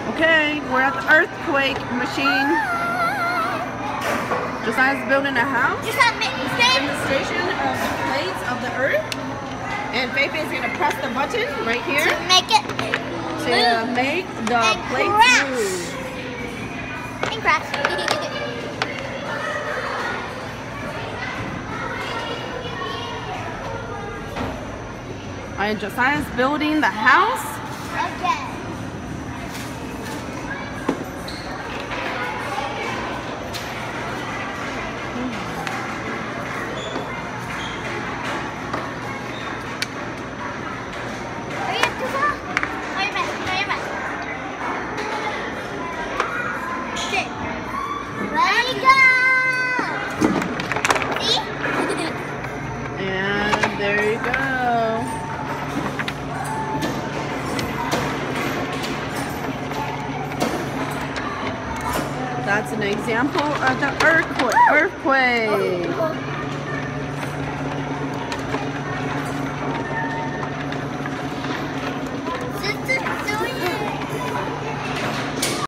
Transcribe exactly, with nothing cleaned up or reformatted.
Okay, we're at the earthquake machine. Josiah's building a house in the station of the plates of the earth. And Faith is going to press the button right here to make it to move. make the And plates crash. move. And crash. Alright, Josiah's building the house. Again. Hurry up, Josiah. Hurry up, hurry up. Sit. Ready, go! See? And there you go. That's an example of the earthquake. Earthquake.